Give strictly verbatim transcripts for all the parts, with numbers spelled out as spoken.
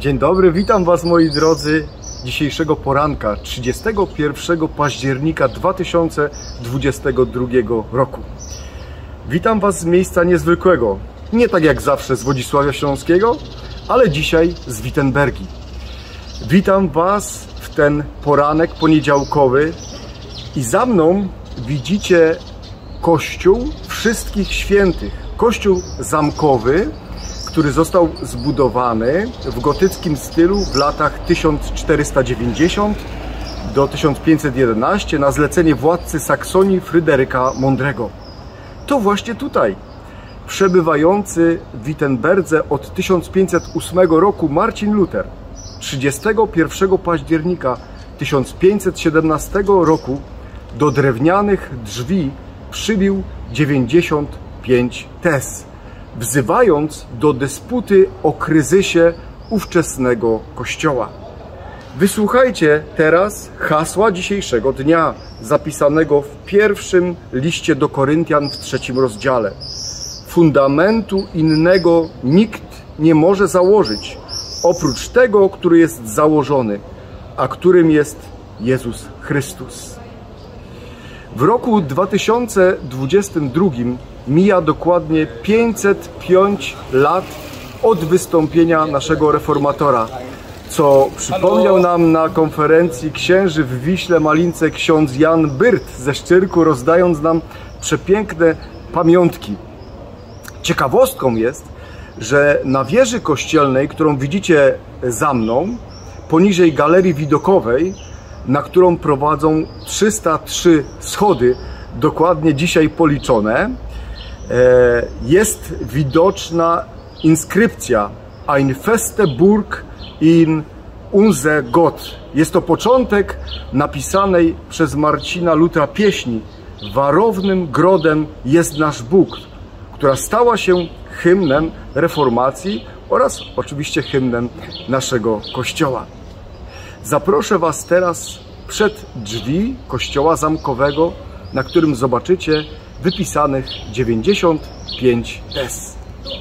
Dzień dobry, witam Was moi drodzy dzisiejszego poranka trzydziestego pierwszego października dwa tysiące dwudziestego drugiego roku. Witam Was z miejsca niezwykłego, nie tak jak zawsze z Wodzisławia Śląskiego, ale dzisiaj z Wittenbergi. Witam Was w ten poranek poniedziałkowy i za mną widzicie Kościół Wszystkich Świętych, kościół zamkowy, który został zbudowany w gotyckim stylu w latach tysiąc czterysta dziewięćdziesiąt do tysiąc pięćset jedenaście na zlecenie władcy Saksonii Fryderyka Mądrego. To właśnie tutaj przebywający w Wittenberdze od tysiąc pięćset ósmego roku Marcin Luter trzydziestego pierwszego października tysiąc pięćset siedemnastego roku do drewnianych drzwi przybił dziewięćdziesiąt pięć tez, wzywając do dysputy o kryzysie ówczesnego Kościoła. Wysłuchajcie teraz hasła dzisiejszego dnia, zapisanego w pierwszym liście do Koryntian w trzecim rozdziale. Fundamentu innego nikt nie może założyć, oprócz tego, który jest założony, a którym jest Jezus Chrystus. W roku dwa tysiące dwudziestym drugim mija dokładnie pięćset pięć lat od wystąpienia naszego reformatora, co przypomniał nam na konferencji księży w Wiśle Malince ksiądz Jan Byrt ze Szczyrku, rozdając nam przepiękne pamiątki. Ciekawostką jest, że na wieży kościelnej, którą widzicie za mną, poniżej galerii widokowej, na którą prowadzą trzysta trzy schody, dokładnie dzisiaj policzone, jest widoczna inskrypcja Ein feste Burg in unser Gott. Jest to początek napisanej przez Marcina Lutera pieśni Warownym grodem jest nasz Bóg, która stała się hymnem reformacji oraz oczywiście hymnem naszego Kościoła. Zaproszę Was teraz przed drzwi kościoła zamkowego, na którym zobaczycie wypisanych dziewięćdziesiąt pięć tez.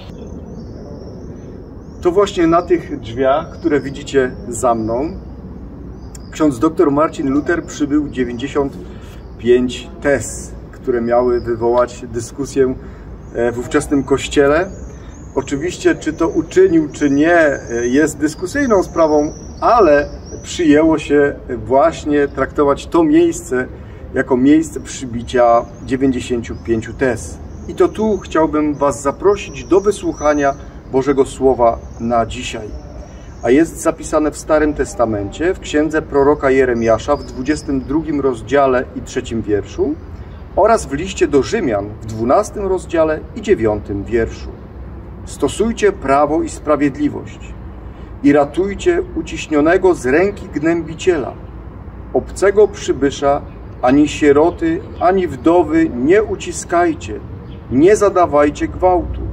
To właśnie na tych drzwiach, które widzicie za mną, ksiądz dr Marcin Luter przybył dziewięćdziesiąt pięć tez, które miały wywołać dyskusję w ówczesnym kościele. Oczywiście, czy to uczynił, czy nie, jest dyskusyjną sprawą, ale przyjęło się właśnie traktować to miejsce jako miejsce przybicia dziewięćdziesięciu pięciu tez. I to tu chciałbym Was zaprosić do wysłuchania Bożego Słowa na dzisiaj. A jest zapisane w Starym Testamencie, w księdze proroka Jeremiasza w dwudziestym drugim rozdziale i trzecim wierszu oraz w liście do Rzymian w dwunastym rozdziale i dziewiątym wierszu. Stosujcie prawo i sprawiedliwość i ratujcie uciśnionego z ręki gnębiciela, obcego przybysza, ani sieroty, ani wdowy nie uciskajcie, nie zadawajcie gwałtu.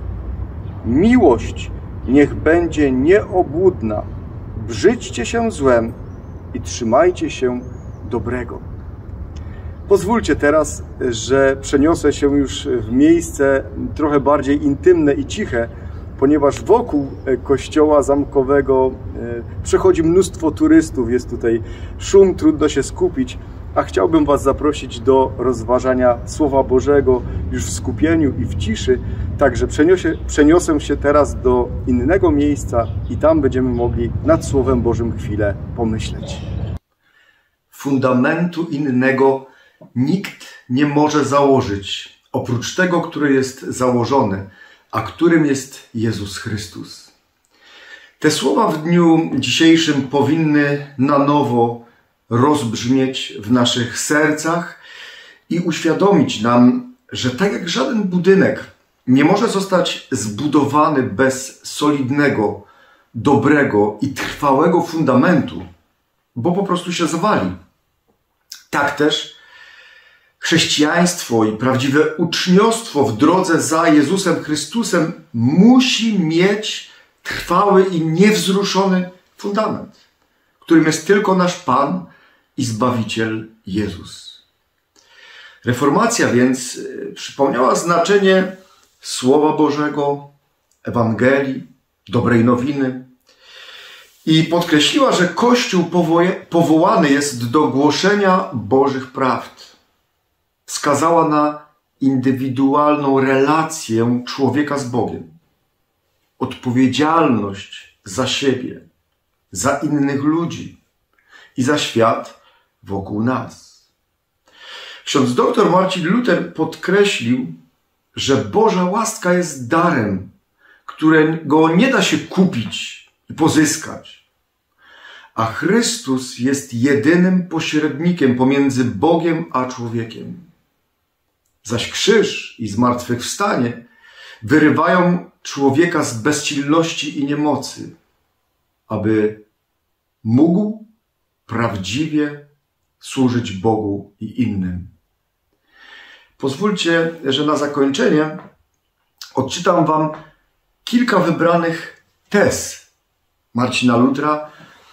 Miłość niech będzie nieobłudna, brzydźcie się złem i trzymajcie się dobrego. Pozwólcie teraz, że przeniosę się już w miejsce trochę bardziej intymne i ciche, ponieważ wokół kościoła zamkowego przechodzi mnóstwo turystów, jest tutaj szum, trudno się skupić, a chciałbym Was zaprosić do rozważania Słowa Bożego już w skupieniu i w ciszy, także przeniosę, przeniosę się teraz do innego miejsca i tam będziemy mogli nad Słowem Bożym chwilę pomyśleć. Fundamentu innego nikt nie może założyć, oprócz tego, który jest założony, a którym jest Jezus Chrystus. Te słowa w dniu dzisiejszym powinny na nowo rozbrzmieć w naszych sercach i uświadomić nam, że tak jak żaden budynek nie może zostać zbudowany bez solidnego, dobrego i trwałego fundamentu, bo po prostu się zawali. Tak też chrześcijaństwo i prawdziwe uczniostwo w drodze za Jezusem Chrystusem musi mieć trwały i niewzruszony fundament, którym jest tylko nasz Pan i Zbawiciel Jezus. Reformacja więc przypomniała znaczenie Słowa Bożego, Ewangelii, dobrej nowiny I podkreśliła, że Kościół powołany jest do głoszenia Bożych prawd. Wskazała na indywidualną relację człowieka z Bogiem, odpowiedzialność za siebie, za innych ludzi i za świat wokół nas. Ksiądz doktor Marcin Luther podkreślił, że Boża łaska jest darem, którego nie da się kupić i pozyskać, a Chrystus jest jedynym pośrednikiem pomiędzy Bogiem a człowiekiem. Zaś krzyż i zmartwychwstanie wyrywają człowieka z bezsilności i niemocy, aby mógł prawdziwie służyć Bogu i innym. Pozwólcie, że na zakończenie odczytam wam kilka wybranych tez Marcina Lutra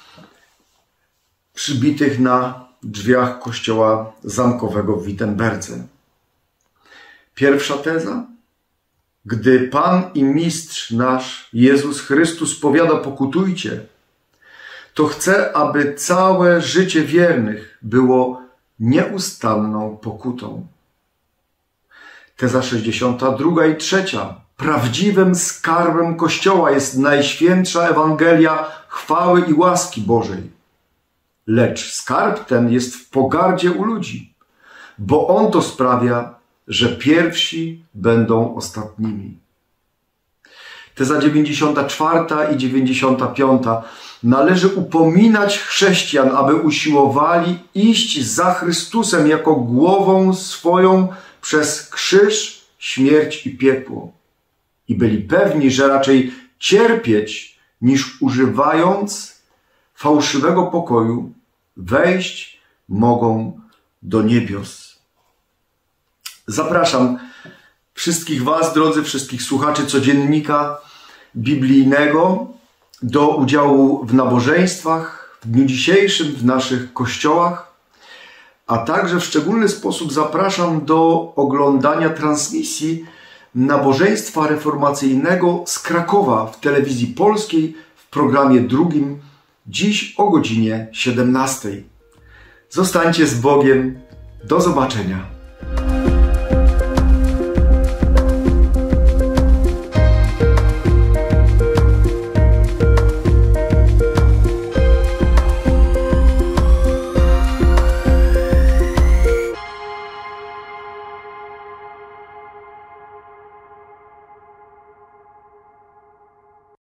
przybitych na drzwiach kościoła zamkowego w Wittenberdze. Pierwsza teza. Gdy Pan i Mistrz nasz Jezus Chrystus powiada pokutujcie, to chce, aby całe życie wiernych było nieustanną pokutą. Teza sześćdziesiąta druga i trzecia. Prawdziwym skarbem Kościoła jest Najświętsza Ewangelia chwały i łaski Bożej. Lecz skarb ten jest w pogardzie u ludzi, bo on to sprawia, że pierwsi będą ostatnimi. Teza dziewięćdziesiąta czwarta i dziewięćdziesiąta piąta. Należy upominać chrześcijan, aby usiłowali iść za Chrystusem jako głową swoją przez krzyż, śmierć i piekło. I byli pewni, że raczej cierpieć, niż używając fałszywego pokoju, wejść mogą do niebios. Zapraszam wszystkich was, drodzy, wszystkich słuchaczy codziennika biblijnego do udziału w nabożeństwach w dniu dzisiejszym w naszych kościołach, a także w szczególny sposób zapraszam do oglądania transmisji nabożeństwa reformacyjnego z Krakowa w telewizji polskiej w programie drugim, dziś o godzinie siedemnastej. Zostańcie z Bogiem. Do zobaczenia.